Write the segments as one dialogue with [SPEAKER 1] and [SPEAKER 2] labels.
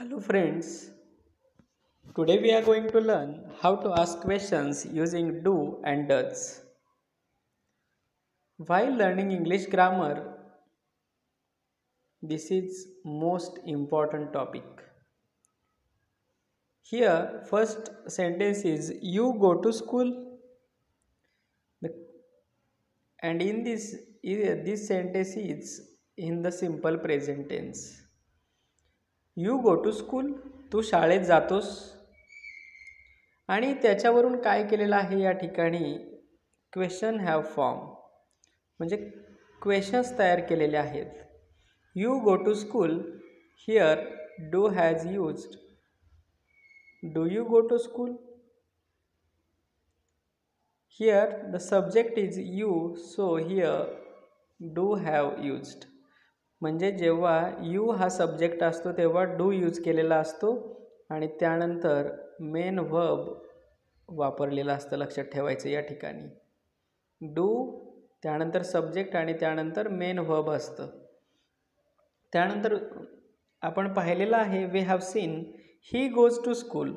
[SPEAKER 1] Hello friends, today we are going to learn how to ask questions using do and does. While learning English grammar, this is most important topic. Here first sentence is you go to school. And in this sentence is in the simple present tense. You go to school, तू शाळेत जातोस. आणि त्याच्यावरून काय केलेलं आहे या ठिकाणी question have form म्हणजे questions तयार केलेले आहेत. You go to school, here do has used. Do you go to school? Here the subject is you, so here do have used. म्हणजे जेव्हा यू हा सब्जेक्ट असतो तेव्हा डू यूज केलेला असतो आणि त्यानंतर मेन व्हर्ब वापरलेलं असतं. लक्षात ठेवायचं या ठिकाणी डू त्यानंतर सब्जेक्ट आणि त्यानंतर मेन व्हर्ब असतं. त्यानंतर आपण पाहिलेलं आहे we have seen he goes to school,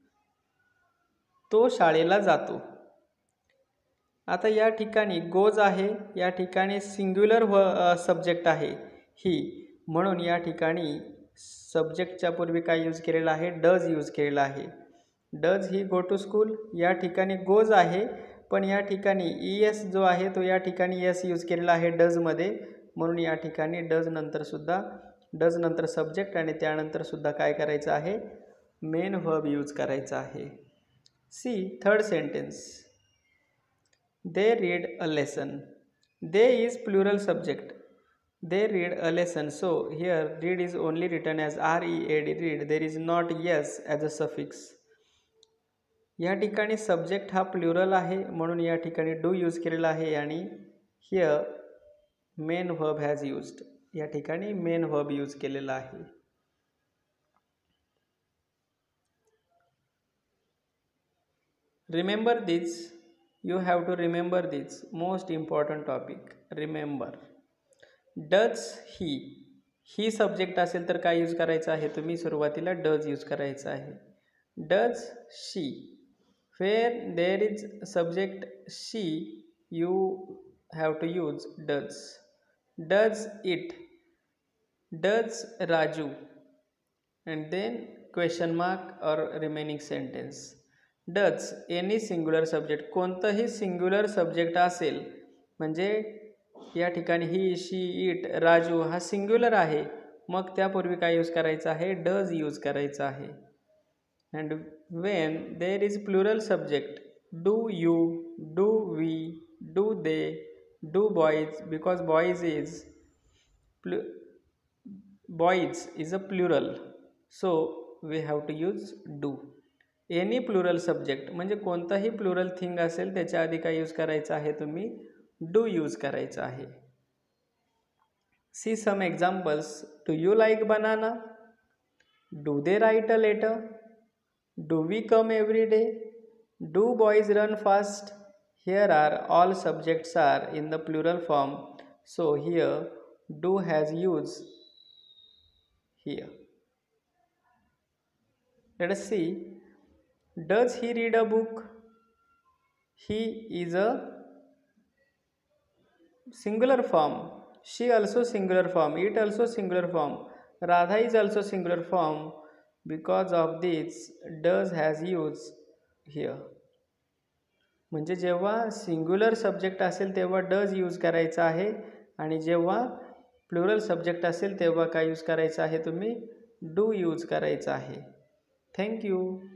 [SPEAKER 1] तो शाळेला जातो. आता या ठिकाणी गोज आहे, या ठिकाणी सिंग्युलर सब्जेक्ट आहे ही, म्हणून या ठिकाणी सब्जेक्टच्या पूर्वी काय यूज केलेला आहे? डज यूज केलेला आहे. Does he go to school. या ठिकाणी गोज आहे पण या ठिकाणी ES जो आहे तो या ठिकाणी एस यूज केलेला आहे डजमध्ये, म्हणून या ठिकाणी डज नंतर सब्जेक्ट आणि त्यानंतर सुद्धा काय करायचं आहे? मेन व्हर्ब यूज करायचा आहे. See third sentence, they read a lesson. They is plural subject. They read a lesson. So here read is only written as READ, read. There is not yes as a suffix. या ठिकाणी subject हा plural आहे म्हणून या ठिकाणी do use केलेला आहे आणि here main verb has used. या ठिकाणी मेन व्हर्ब यूज केलेला आहे. Remember this. You have to remember this. Most important topic. Remember. Does he subject असेल तर काय यूज करायचं आहे? तुम्ही सुरुवातीला डज यूज करायचं आहे. Does she. Where there is subject she, you have to use does. Does it. Does Raju. And then question mark और remaining sentence. Does any singular subject. कोणतंही सिंग्युलर सब्जेक्ट असेल म्हणजे या ठिकाणी ही, शी, इट, राजू हा सिंग्युलर आहे, मग त्यापूर्वी काय यूज करायचं आहे? डज यूज करायचं आहे. And when there is plural subject, do you, do we, do they, do boys, because boys is a plural, so we have to use do. Any plural subject म्हणजे कोणताही plural thing असेल त्याच्या आधी काय use करायचं आहे? तुम्ही do use करायचं आहे. See some examples. Do you like banana? Do they write a letter? Do we come every day? Do boys run fast? Here are all subjects are in the plural form, so here do has use here. Let us see. Does he read a book? He is a singular form. She also singular form. It also singular form. Radha is also singular form. Because of this does has use here. म्हणजे जेव्हा singular subject असेल तेव्हा does use करायचा आहे आणि जेव्हा plural subject असेल तेव्हा काय यूज करायचं आहे? तुम्ही डू यूज करायचं आहे. थँक्यू.